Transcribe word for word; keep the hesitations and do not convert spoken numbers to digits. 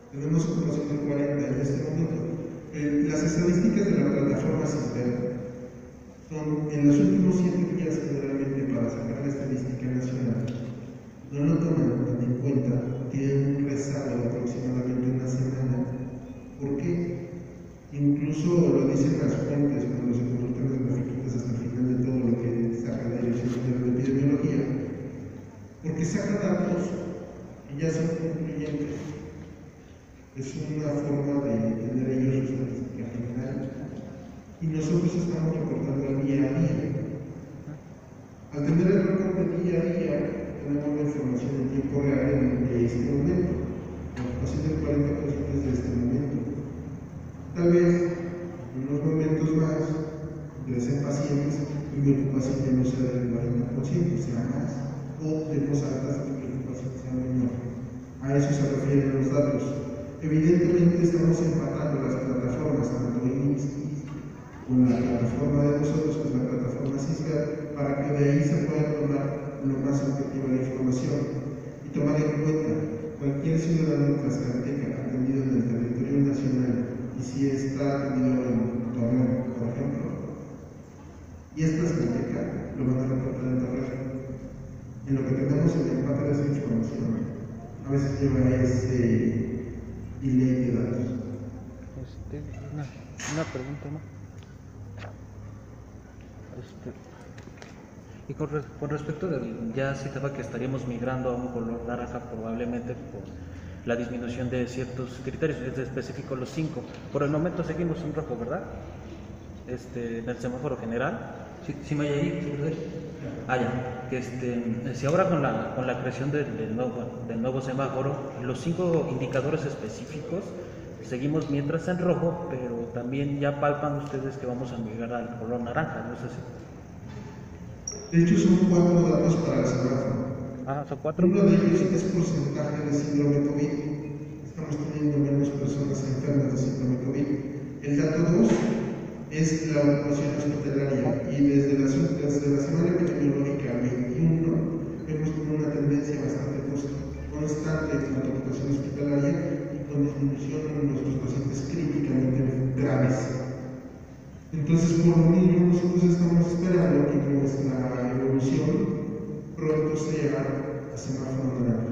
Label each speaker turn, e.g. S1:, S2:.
S1: Tenemos ocupación del cuarenta en este momento. Eh, las estadísticas de la plataforma CISBEN son, en los últimos siete días generalmente, para sacar la estadística nacional, no lo toman en cuenta, tienen un rezago de aproximadamente una semana. ¿Por qué? Incluso lo dicen las fuentes cuando se consultan las grafiquitas hasta el final de todo lo que saca la Dirección General de Epidemiología, porque saca datos que ya son concluyentes. Es una forma de tener ellos su estadística general y nosotros estamos reportando el día a día. Al tener el reporte día a día, tenemos la información en tiempo real de este momento. La ocupación del cuarenta por ciento es de este momento. Tal vez en unos momentos más ingresen pacientes y mi ocupación ya no sea del cuarenta por ciento, sea más, o de altas y mi ocupación sea menor. A eso se refieren los datos. Evidentemente estamos empatando las plataformas, tanto I M S S con la plataforma de nosotros, que es la plataforma CISBEN, para que de ahí se pueda tomar lo más objetiva la información y tomar en cuenta cualquier ciudadano tlaxcalteca atendido en el territorio nacional y si está atendido en Torreón, por ejemplo, y es tlaxcalteca, lo van a reportar en Torreón. En lo que tenemos el empate de esa información, a veces lleva ese delay de datos.
S2: Este, una, una pregunta más. Este, y con, re, con respecto del, ya citaba que estaríamos migrando a un color naranja probablemente por la disminución de ciertos criterios, es específico los cinco. Por el momento seguimos en rojo, ¿verdad? Este, en el semáforo general. ¿Sí, sí me hay ahí? Ah, ya. Que este, si ahora con la, con la creación del, del, nuevo, del nuevo semáforo, los cinco indicadores específicos seguimos mientras en rojo, pero también ya palpan ustedes que vamos a migrar al color naranja, ¿no es así?
S1: De hecho, son cuatro datos para el semáforo.
S2: Ah, son cuatro.
S1: Uno de ellos es porcentaje de síndrome COVID. Estamos teniendo menos personas enfermas de síndrome COVID. El dato dos es la ocupación hospitalaria y desde la, desde la semana epidemiológica veintiuno vemos como una tendencia bastante constante en cuanto a ocupación hospitalaria y con disminución en nuestros pacientes críticamente graves. Entonces, por lo mismo, nosotros estamos esperando que nuestra evolución pronto sea a semáforo naranja.